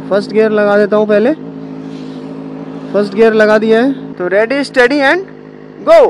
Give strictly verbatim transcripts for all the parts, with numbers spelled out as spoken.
First gear लगा देता हूँ पहले। फर्स्ट गियर लगा दिया है तो ready steady and go.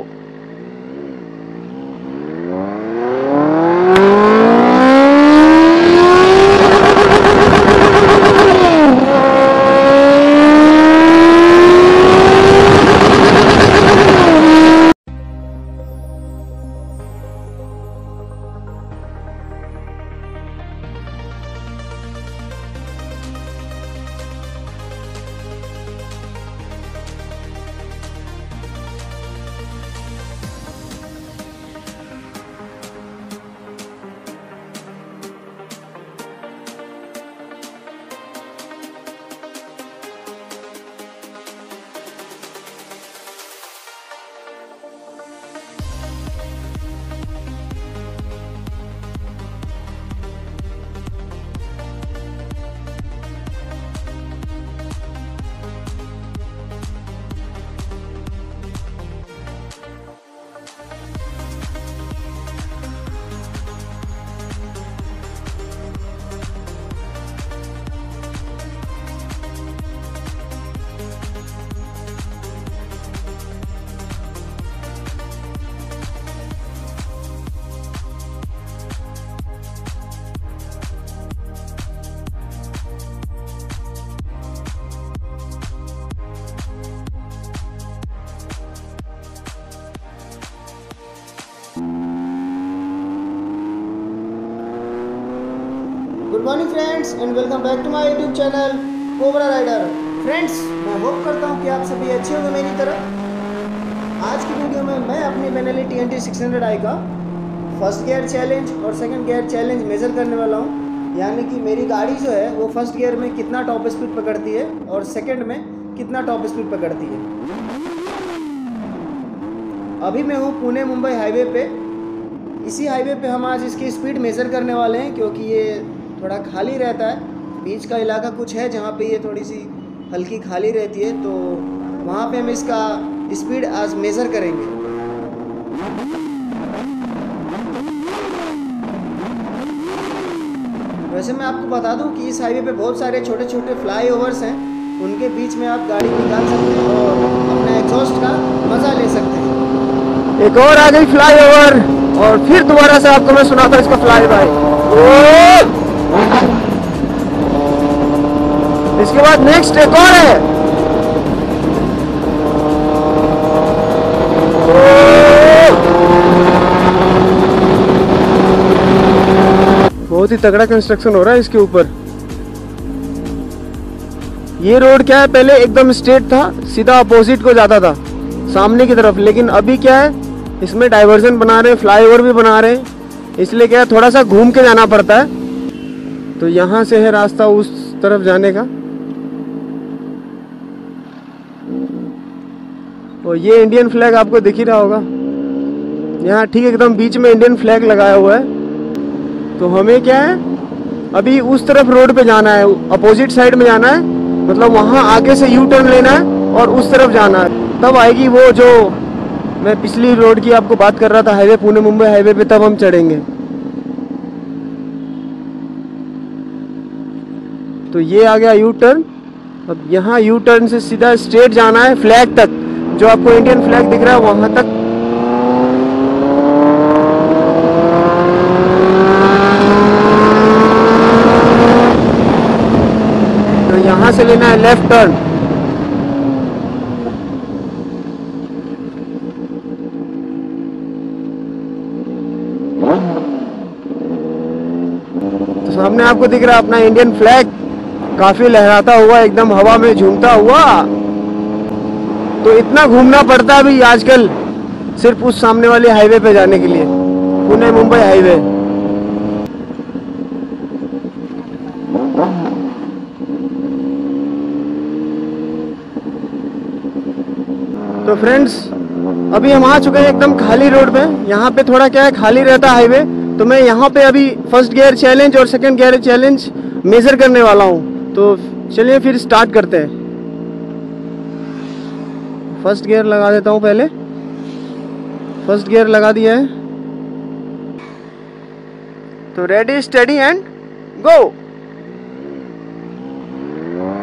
Good morning friends and welcome back to my YouTube channel Cobra Rider. Friends, मैं होप करता हूँ कि आप सभी अच्छे होंगे मेरी तरह। आज की वीडियो में मैं अपनी Benelli T N T six hundred i का फर्स्ट गियर चैलेंज और सेकंड गियर चैलेंज मेज़र करने वाला हूँ। यानी कि मेरी गाड़ी जो है वो फर्स्ट गियर में कितना टॉप स्पीड पकड़ती है और सेकेंड में कितना टॉप स्पीड पकड़ती है। अभी मैं हूँ पुणे मुंबई हाईवे पे। इसी हाईवे पे हम आज इसकी स्पीड मेज़र करने वाले हैं क्योंकि ये थोड़ा खाली रहता है। बीच का इलाका कुछ है जहाँ पे ये थोड़ी सी हल्की खाली रहती है, तो वहाँ पे हम इसका स्पीड आज मेज़र करेंगे। वैसे मैं आपको बता दूं कि इस हाईवे पे बहुत सारे छोटे छोटे फ्लाईओवर्स हैं, उनके बीच में आप गाड़ी निकाल सकते हैं और अपने एग्जॉस्ट का मज़ा ले सकते हैं। एक और आ गई फ्लाईओवर और फिर दोबारा से आपको मैं सुनाता हूँ इसका फ्लाई बाय। इसके बाद नेक्स्ट एक और है। बहुत ही तगड़ा कंस्ट्रक्शन हो रहा है इसके ऊपर। ये रोड क्या है, पहले एकदम स्ट्रेट था, सीधा अपोजिट को जाता था सामने की तरफ, लेकिन अभी क्या है इसमें डाइवर्जन बना रहे हैं, फ्लाईओवर भी बना रहे हैं, इसलिए क्या है थोड़ा सा घूम के जाना पड़ता है। तो यहाँ से है रास्ता उस तरफ जाने का। और ये इंडियन फ्लैग आपको दिख ही रहा होगा, यहाँ ठीक एकदम बीच में इंडियन फ्लैग लगाया हुआ है। तो हमें क्या है अभी उस तरफ रोड पे जाना है, अपोजिट साइड में जाना है, मतलब वहाँ आगे से यू टर्न लेना है और उस तरफ जाना है। तब आएगी वो जो मैं पिछली रोड की आपको बात कर रहा था, हाईवे पुणे मुंबई हाईवे पे, तब हम चढ़ेंगे। तो ये आ गया यू टर्न। अब यहाँ यू टर्न से सीधा स्ट्रेट जाना है फ्लैग तक, जो आपको इंडियन फ्लैग दिख रहा है वहां तक। तो यहाँ से लेना है लेफ्ट टर्न। तो सामने आपको दिख रहा है अपना इंडियन फ्लैग, काफी लहराता हुआ, एकदम हवा में झूमता हुआ। तो इतना घूमना पड़ता है अभी आजकल सिर्फ उस सामने वाले हाईवे पे जाने के लिए, पुणे मुंबई हाईवे। तो फ्रेंड्स, अभी हम आ चुके हैं एकदम खाली रोड पे। यहाँ पे थोड़ा क्या है खाली रहता है हाईवे, तो मैं यहाँ पे अभी फर्स्ट गियर चैलेंज और सेकंड गियर चैलेंज मेजर करने वाला हूँ। तो चलिए फिर स्टार्ट करते हैं। फर्स्ट गियर लगा देता हूँ पहले। फर्स्ट गियर लगा दिया है तो रेडी स्टेडी एंड गो।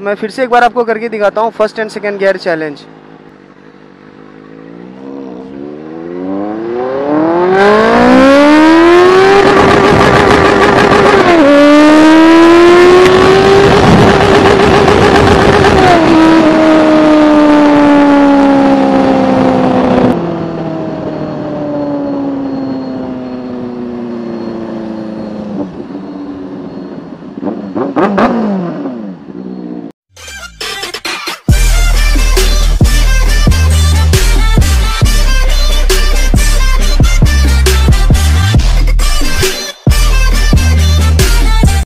मैं फिर से एक बार आपको करके दिखाता हूँ first and second gear challenge.